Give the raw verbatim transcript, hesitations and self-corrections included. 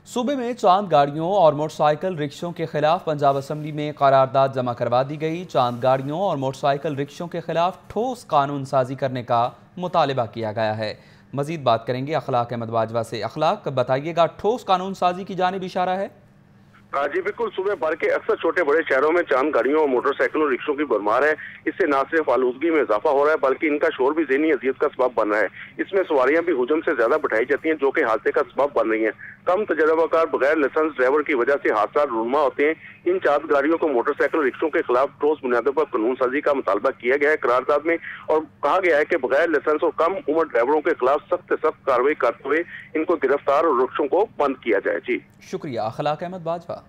सूबे में चांद गाड़ियों और मोटरसाइकिल रिक्शों के खिलाफ पंजाब असम्बली में करारदाद जमा करवा दी गई। चांद गाड़ियों और मोटरसाइकिल रिक्शों के खिलाफ ठोस कानून साजी करने का मुतालबा किया गया है। मजीद बात करेंगे अखलाक अहमद बाजवा से। अखलाक, बताइएगा, ठोस कानून साजी की जानिब इशारा है? हाँ जी बिल्कुल, सुबह भर के अक्सर छोटे बड़े शहरों में चांद गाड़ियों और मोटरसाइकिलों रिक्शों की भरमार है। इससे न सिर्फ आलूदगी में इजाफा हो रहा है बल्कि इनका शोर भी ज़हनी अजियत का सबब बन रहा है। इसमें सवारियां भी हुजूम से ज्यादा बैठाई जाती हैं जो कि हादसे का सबब बन रही हैं। कम तजर्बाकार बगैर लाइसेंस ड्राइवर की वजह से हादसा रूनुमा होते हैं। इन चांद गाड़ियों को मोटरसाइकिल रिक्शों के खिलाफ ठोस बुनियादों पर कानून साजी का मुतालबा किया गया है करारदाद में, और कहा गया है कि बगैर लाइसेंस और कम उम्र ड्राइवरों के खिलाफ सख्त से सख्त कार्रवाई करते हुए इनको गिरफ्तार और रिक्शों को बंद किया जाए। जी शुक्रिया अखलाक अहमद बाजवा।